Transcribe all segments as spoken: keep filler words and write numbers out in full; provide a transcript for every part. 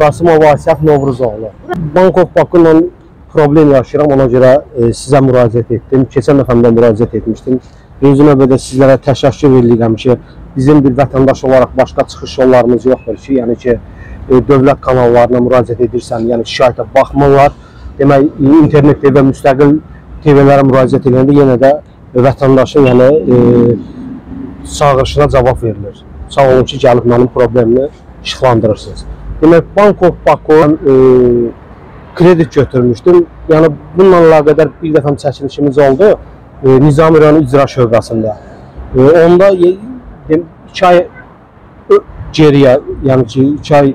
Qasımov Vasif Novruzoğlu. Bank of Bakıyla problem yaşayıram, ona görə e, sizə müraciət etdim. Keçən dəfəmdə müraciət etmişdim. Birinci növbədə sizlərə təşəkkür edirəm ki, bizim bir vətəndaş olaraq başqa çıxış yollarımız yoxdur ki, yəni ki, e, dövlət kanallarına müraciət edirsən, yəni şikayətə baxmırlar. Demək, internet T V, müstəqil T V-lərə müraciət edəndə yenə də vətəndaşın yəni, e, çağırışına cavab verilir. Sağ olun ki, gəlib mənim problemimi işıqlandırırsınız. Demək, Bank of Bakıdan e, kredit götürmüşdüm. Yəni, bununla əlaqədar bir dəfəm çəkilişimiz oldu. E, Nizami rayon icra şöbəsində. E, onda iki ay geriyə, yəni ki, iki ay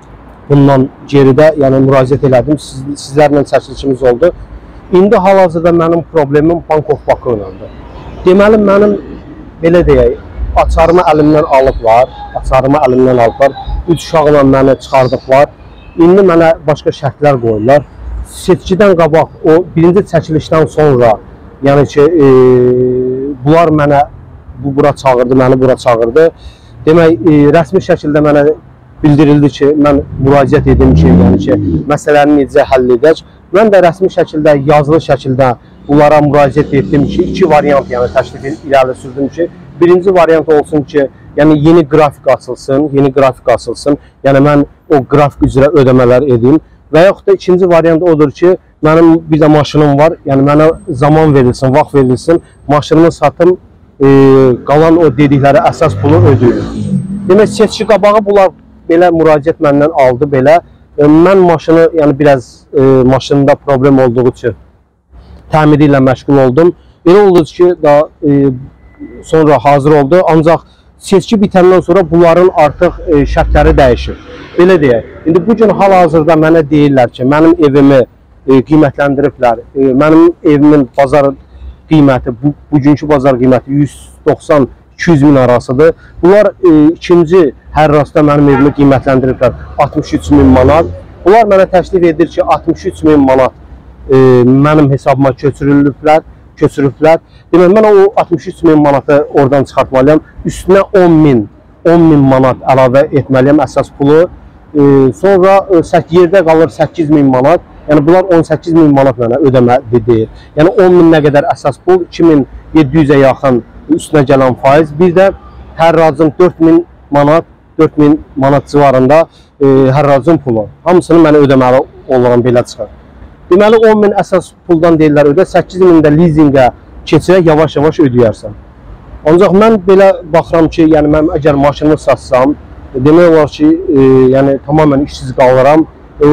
bundan geridə yəni, müraciət elədim. Siz, sizlərlə çəkilişimiz oldu. İndi hal-hazırda mənim problemim Bank of Bakı ilədir. Deməli, mənim, belə deyək, açarımı əlimdən alıblar, açarımı əlimdən alıblar, üç uşaqla məni çıxardıblar. İndi mənə başqa şərtlər qoyurlar. Seçkidən qabaq, o birinci çəkilişdən sonra, yəni ki, e, bunlar mənə bu bura çağırdı, məni bura çağırdı. Demək, e, rəsmi şəkildə mənə bildirildi ki, mən müraciət edim ki, yəni ki, məsələni necə həll edək. Mən də rəsmi şəkildə, yazılı şəkildə bunlara müraciət etdim ki, iki variant yəni təklif irəli sürdüm ki, birinci variant olsun ki, yəni yeni qrafik açılsın, yeni qrafik açılsın, yəni mən o qrafik üzrə ödəmələr edeyim və yaxud da ikinci variant odur ki, mənim bir də maşınım var, yəni mənə zaman verilsin, vaxt verilsin, maşınımı satım, e, qalan o dedikləri əsas pulu ödəyim. Demək, seçki qabağı bunlar belə müraciət məndən aldı, belə. E, mən maşını, yəni biraz e, maşında problem olduğu üçün təmiri ilə məşğul oldum. Elə oldu ki, da, e, sonra hazır oldu, ancaq seçki bitəndən sonra bunların artıq e, şərtləri dəyişir. Belə deyək, indi bugün hal-hazırda mənə deyirlər ki, mənim evimi e, qiymətləndiriblər, e, mənim evimin bazar qiyməti, bu, bugünkü bazar qiyməti yüz doxsan iki yüz min arasıdır. Bunlar e, ikinci hər rastda mənim evimi qiymətləndiriblər altmış üç min manat. Bunlar mənə təklif edir ki, altmış üç min manat e, mənim hesabıma köçürülüblər. köçürüblər. Demək, mən o altmış üç min manatı oradan çıxartmalıyam. Üstünə on min manat əlavə etməliyəm əsas pulu. E, sonra e, yerdə qalır səkkiz min manat. Yəni, bunlar on səkkiz min manat mənə ödəmə deyir. Yəni, on min nə qədər əsas pul, iki min yeddi yüzə yaxın üstünə gələn faiz. Bir də hərracın dörd min manat, dörd min manat civarında e, hərracın pulu. Hamısını mənə ödəməli olaram, belə çıxır. Deməli, on min əsas puldan deyirlər ödə, səkkiz min də leasingə keçirək, yavaş-yavaş ödəyərsən. Ancaq mən belə baxıram ki, yəni mən əgər maşını satsam, demək olar ki, e, yəni tamamən işsiz qalıram. E,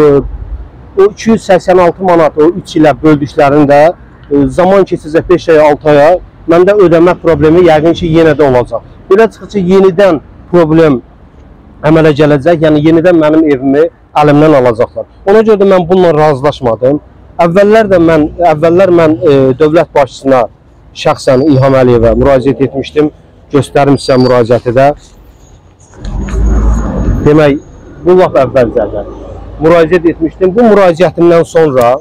o iki yüz səksən altı manat, o üç ilə böldüklərində e, zaman keçəcək beş aya, altı aya, məndə ödəmə problemi yəqin ki, yenə də olacaq. Belə çıxır ki, yenidən problem əmələ gələcək, yəni yenidən mənim evimi əlimdən alacaqlar. Ona görə də mən bununla razılaşmadım. Əvvəllər də mən, əvvəllər mən e, dövlət başçısına şəxsən İlham Əliyevə müraciət etmişdim. Göstərim sizə müraciəti də. Demək, bu lap əvvəlcədə müraciət etmişdim. Bu müraciətimdən sonra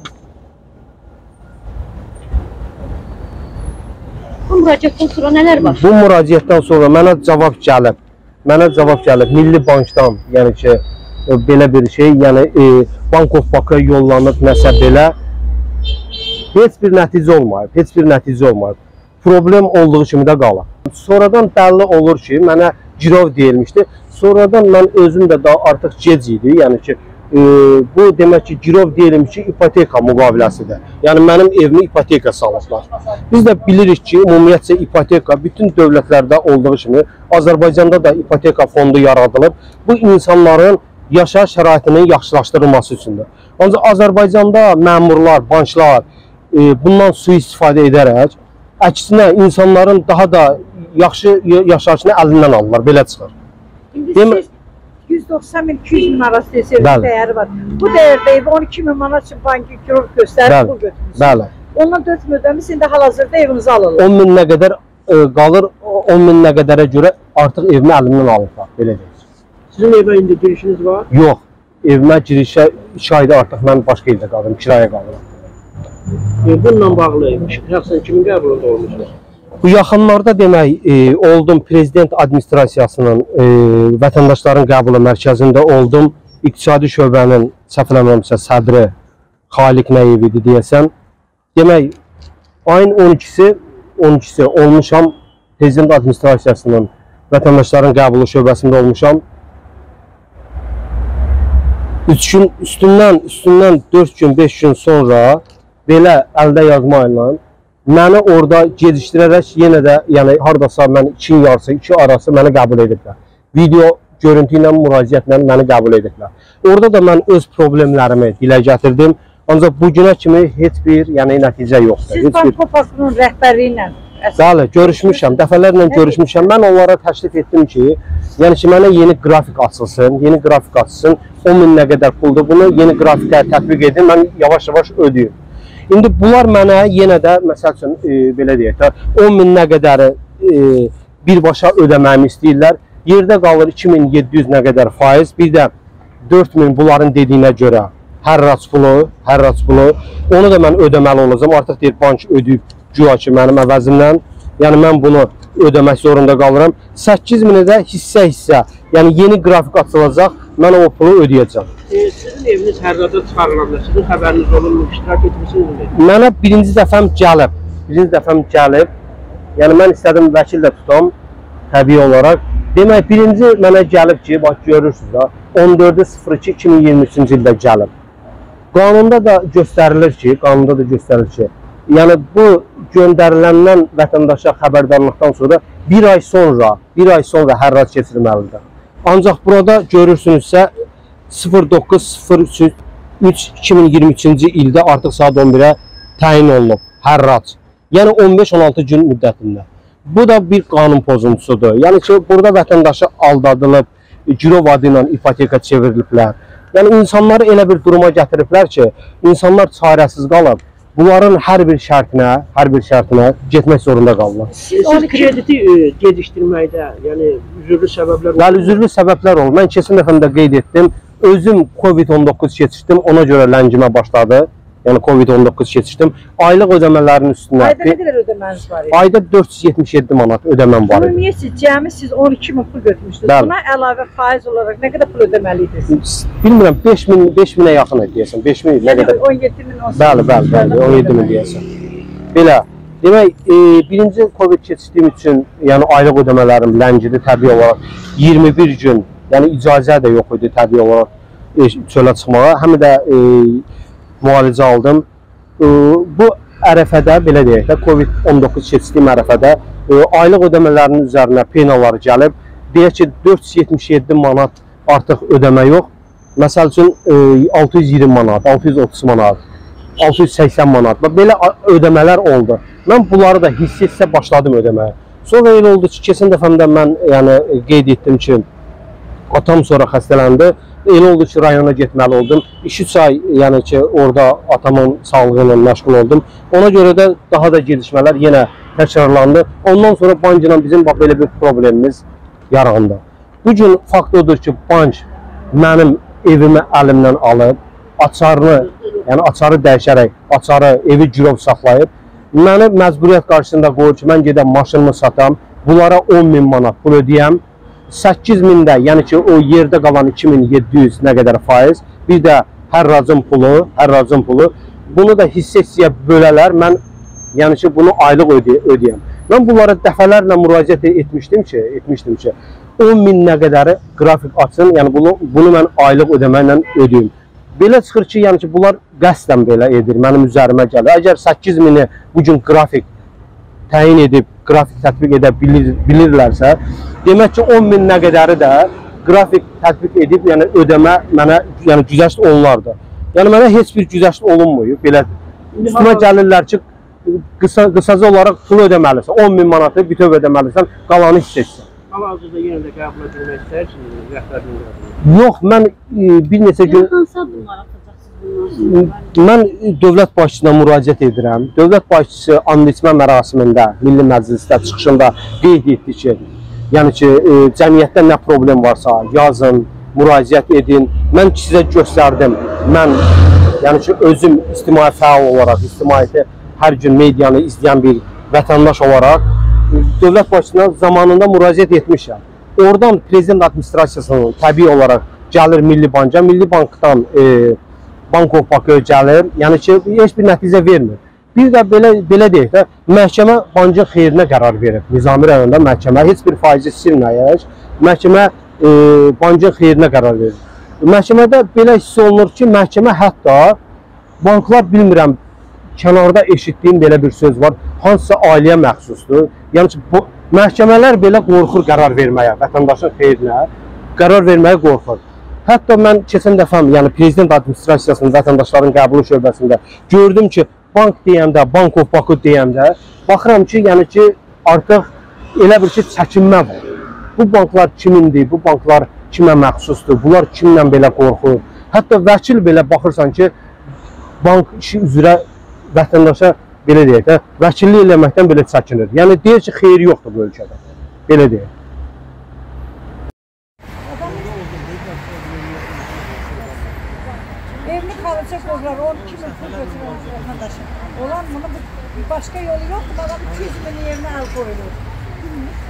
Bu müraciətdən sonra nələr var? Bu müraciətdən sonra mənə cavab gəlib. Mənə cavab gəlib. Milli Bankdan, yəni ki, belə bir şey, yəni e, Bank of Bakıya yollanıb nəsə belə heç bir nəticə olmayıb, heç bir nəticə olmayıb. Problem olduğu kimi də qalır. Sonradan bəlli olur ki, mənə girov deyilmişdi. Sonradan mən özüm də daha artıq gec idi, yəni ki, e, bu demək ki, girov deyilmiş ki, ipoteka müqaviləsidir. Yəni mənim evimi ipoteka salıblar. Biz də bilirik ki, ümumiyyətcə ipoteka bütün dövlətlərdə olduğu kimi Azərbaycanda da ipoteka fondu yaradılıb. Bu insanların yaşayış şəraitinin yaxşılaşdırılması üçündür. Ancaq Azərbaycanda məmurlar, banklar e, bundan sui-istifadə edərək, əksinə insanların daha da yaxşı yaşayışını əlindən alırlar, belə çıxır. İndi siz yüz doxsan min, iki yüz min arası desəniz dəyəri var. Bu dəyərdə evi on iki min manat üçün banki kirov göstərib, pul götürmüsünüz. Bəli. Ondan dörd min ödəmiş, indi hal-hazırda evinizi alırlar. on min nə qədər e, qalır, on min nə qədərə görə artıq evimi əlimdən alırlar, belə deyək. Sizin evə indi girişiniz var? Yox, evimə girişə iki ayda artıq mən başqa evdə qaldım, kiraya qalıram. E, bununla bağlı şəxsən kimin qəbulunda olmuşsunuz? Bu yaxınlarda demək e, oldum prezident administrasiyasının e, vətəndaşların qəbulu mərkəzində oldum. iqtisadi şöbənin səhvləmirəmsə sədri Xaliq Nəyev idi deyəsən. Demək, ayın on ikisi on ikisi olmuşam Prezident Administrasiyasının vətəndaşların qəbulu şöbəsində olmuşam. üç gün üstündən üstündən dörd gün beş gün sonra belə əldə yazma ilə məni orada gecikdirərək yenə də yəni hardasa mən iki yarısı iki arası məni qəbul ediblər. Video görüntü ilə müraciətlə məni qəbul ediblər. Orada da mən öz problemlərimi dilə gətirdim. Ancaq bu günə kimi heç bir yəni nəticə yoxdur. Siz Bankopakının rəhbərliyi ilə Bəli, görüşmüşəm, dəfələrlə görüşmüşəm. Mən onlara təklif etdim ki, yəni ki, mənə yeni qrafik açılsın, yeni qrafik açılsın, on min nə qədər puldur, bunu yeni grafikə tətbiq edin, mən yavaş-yavaş ödəyim. İndi bunlar mənə yenə də, məsəl üçün, e, belə deyək də, on min nə qədəri e, birbaşa ödəməyimi istəyirlər. Yerdə qalır iki min yeddi yüz nə qədər faiz, bir də dörd min bunların dediyinə görə hərrac pulu, hərrac pulu, onu da mən ödəməli olacağım. Artıq deyir, bank ödəyib güya ki, mənim əvəzimdən, yəni mən bunu ödəmək zorunda qalıram. səkkiz mini də hissə-hissə, yəni yeni qrafik açılacaq, mən o pulu ödəyəcəm. E, sizin eviniz hərraca çıxarılanda sizin xəbəriniz olunmu, iştirak etmişsiniz mi? Mənə birinci dəfəm gəlib, birinci dəfəm gəlib, yəni mən istədim vəkil də tutam, təbii olaraq. Demək, birinci mənə gəlib ki, bax görürsünüz da, on dördü sıfır iki iki min iyirmi üçüncü ildə gəlib. Qanunda da göstərilir ki, qanunda da göstərilir ki, yəni bu göndəriləndən vətəndaşa xəbərdarlıqdan sonra bir ay sonra, bir ay sonra hərrac keçirilməlidir. Ancaq burada görürsünüzsə sıfır doqquz sıfır üç iki min iyirmi üçüncü ildə artıq saat on birə təyin olunub hərrac. Yəni on beş on altı gün müddətində. Bu da bir qanun pozuntusudur. Yəni ki, burada vətəndaşa aldadılıb, girov adı ilə ipoteka çevriliblər. Yəni insanları elə bir duruma gətiriblər ki, insanlar çarəsiz qalıb. Bunların hər bir şərtinə, hər bir şərtinə getmək zorunda qalırlar. Siz krediti e, gecikdirməkdə, yəni üzürlü səbəblər oldu? Bəli, üzürlü səbəblər oldu. Mən keçən dəfəndə qeyd etdim. Özüm Covid on doqquz keçirdim, ona görə ləngimə başladı. Yəni Covid on doqquz keçirdim. Aylıq ödəmələrin üstünə. Ayda nə qədər ödəməniz var idi? Ayda dörd yüz yetmiş yeddi manat ödəməm var idi. Ümumiyyətlə, cəmi siz on iki min pul götürmüşdünüz. Bəli. Buna əlavə faiz olaraq nə qədər pul ödəməliydiniz? Bilmirəm, beş min, beş minə yaxın idi deyəsən. beş min nə qədər? Yəni on yeddi min, on səkkiz min. Bəli, bəli, bəli, on yeddi min deyəsən. Belə, demək, e, birinci Covid keçirdiyim üçün, yəni aylıq ödəmələrim ləngidi təbii olaraq iyirmi bir gün, yəni icazə də yox idi təbii olaraq e, çölə çıxmağa. Həm də e, müalicə aldım. E, bu ərəfədə, belə deyək də, Covid on doqquz keçirdiyim ərəfədə e, aylıq ödəmələrinin üzərinə penalar gəlib. Deyək ki, dörd yüz yetmiş yeddi manat artıq ödəmə yox. Məsəl üçün e, altı yüz iyirmi manat, altı yüz otuz manat, altı yüz səksən manat. Belə ödəmələr oldu. Mən bunları da hiss-hissə başladım ödəməyə. Sonra elə oldu ki, keçən dəfəmdə mən yəni, qeyd etdim ki, atam sonra xəstələndi. Elə oldu ki, rayona getməli oldum. iki üç ay yəni ki, orada atamın sağlığı ilə məşğul oldum. Ona görə də daha da gedişmələr yenə təkrarlandı. Ondan sonra bank ilə bizim bax belə bir problemimiz yarandı. Bugün fakt odur ki, bank mənim evimi əlimdən alıb, açarını, yəni açarı dəyişərək, açarı evi girov saxlayıb, məni məcburiyyət qarşısında qoyur ki, mən gedəm maşınımı satam, bunlara on min manat pul ödəyəm, səkkiz min də, yəni ki, o yerdə qalan iki min yeddi yüz nə qədər faiz, bir də hərracın pulu, hərracın pulu, bunu da hissə-hissəyə bölələr, mən yəni ki, bunu aylıq ödəy ödəyəm. Mən bunlara dəfələrlə müraciət etmişdim ki, etmişdim ki, on min nə qədəri qrafik açın, yəni bunu, bunu mən aylıq ödəməklə ödəyim. Belə çıxır ki, yəni ki, bunlar qəsdən belə edir, mənim üzərimə gəlir. Əgər səkkiz mini bugün qrafik təyin edib, qrafik tətbiq edə bilir, bilirlərsə, demək ki, on min nə qədəri də qrafik tətbiq edib, yəni ödəmə mənə yəni, güzəşt olunardı. Yəni mənə heç bir güzəşt olunmuyor, belə üstümə gəlirlər ki, qısa, qısaca olaraq pul ödəməlisən, on min manatı bütöv ödəməlisən, qalanı hiss etsin. Hal-hazırda yenə də qəbul edilmək istəyirsiniz, rəhbərliyin qəbul. Yox, mən e, bir neçə gün... Hansı addımlar atacaqsınız? Mən dövlət başçısına müraciət edirəm. Dövlət başçısı and içmə mərasimində, Milli Məclisdə çıxışında qeyd etdi ki, yəni ki, e, cəmiyyətdə nə problem varsa yazın, müraciət edin. Mən sizə göstərdim. Mən, yəni ki, özüm ictimai fəal olaraq, ictimaiyyəti hər gün medianı izləyən bir vətəndaş olaraq dövlət başçısına zamanında müraciət etmişəm. Oradan Prezident Administrasiyasının təbii olaraq gəlir Milli Banka, Milli Bankdan e, Bank of Bakıya gəlir, yəni ki, heç bir nəticə vermir. Bir də belə, belə deyək də, məhkəmə bankın xeyrinə qərar verib. Nizami rayonunda məhkəmə heç bir faizi silməyək, məhkəmə e, bankın xeyrinə qərar verir. Məhkəmədə belə hiss olunur ki, məhkəmə hətta banklar bilmirəm, kənarda eşitdiyim belə bir söz var, hansısa ailəyə məxsusdur. Yəni ki, bu, məhkəmələr belə qorxur qərar verməyə, vətəndaşın xeyrinə qərar verməyə qorxur. Hətta mən keçən dəfə, yəni Prezident Administrasiyasının vətəndaşların qəbulu şöbəsində gördüm ki, bank deyəndə, Bank of Bakı deyəndə, baxıram ki, yəni ki, artıq elə bir ki, çəkinmə var. Bu banklar kimindir, bu banklar kimə məxsusdur, bunlar kimlə belə qorxur. Hətta vəkil belə baxırsan ki, bank işi üzrə vətəndaşa belə deyək də, vəkillik eləməkdən belə çəkinir. Yəni deyir ki, xeyri yoxdur bu ölkədə. Belə deyək. Evli kalacak onlar on iki bin pul götürür vatandaşa. Olan bunu başka yolu yok mu? Adam iki yüz bin yerine el koyulur.